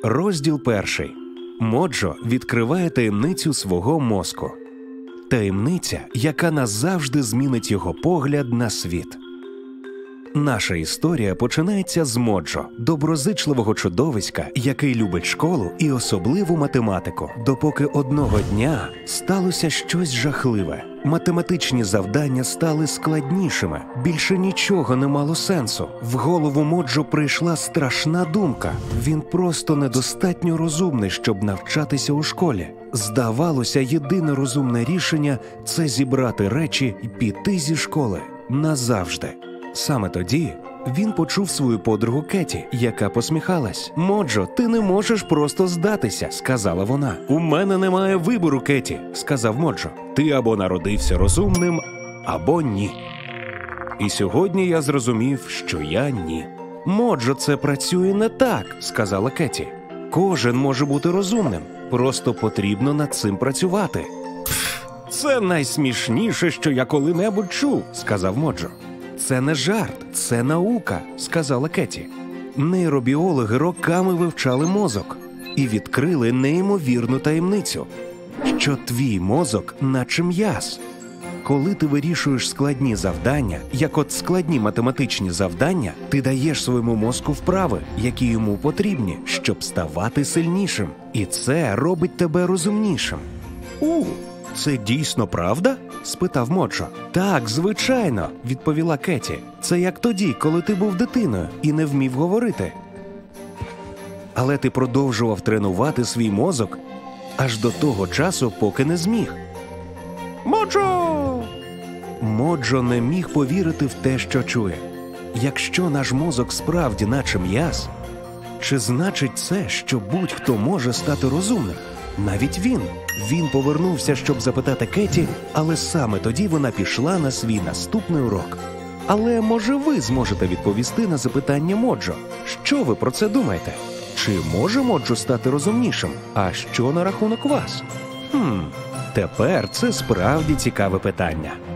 Розділ 1. Моджо відкриває таємницю свого мозку. Таємниця, яка назавжди змінить його погляд на світ. Наша історія починається з Моджо, доброзичливого чудовиська, який любить школу і особливу математику, допоки одного дня сталося щось жахливе. Математичні завдання стали складнішими, більше нічого не мало сенсу. В голову Моджо прийшла страшна думка. Він просто недостатньо розумний, щоб навчатися у школі. Здавалося, єдине розумне рішення – це зібрати речі і піти зі школи. Назавжди. Саме тоді він почув свою подругу Кеті, яка посміхалась. «Моджо, ти не можеш просто здатися», – сказала вона. «У мене немає вибору, Кеті», – сказав Моджо. «Ти або народився розумним, або ні». І сьогодні я зрозумів, що я ні. «Моджо, це працює не так», – сказала Кеті. «Кожен може бути розумним, просто потрібно над цим працювати». «Це найсмішніше, що я коли-небудь чув», – сказав Моджо. «Це не жарт, це наука», – сказала Кеті. Нейробіологи роками вивчали мозок і відкрили неймовірну таємницю, що твій мозок наче м'яз. Коли ти вирішуєш складні завдання, як от складні математичні завдання, ти даєш своєму мозку вправи, які йому потрібні, щоб ставати сильнішим. І це робить тебе розумнішим. «Це дійсно правда?» – спитав Моджо. «Так, звичайно», – відповіла Кеті. «Це як тоді, коли ти був дитиною і не вмів говорити. Але ти продовжував тренувати свій мозок аж до того часу, поки не зміг». «Моджо!» Моджо не міг повірити в те, що чує. Якщо наш мозок справді наче м'яз, чи значить це, що будь-хто може стати розумним? Навіть він. Він повернувся, щоб запитати Кеті, але саме тоді вона пішла на свій наступний урок. Але, може, ви зможете відповісти на запитання Моджо? Що ви про це думаєте? Чи може Моджо стати розумнішим? А що на рахунок вас? Тепер це справді цікаве питання.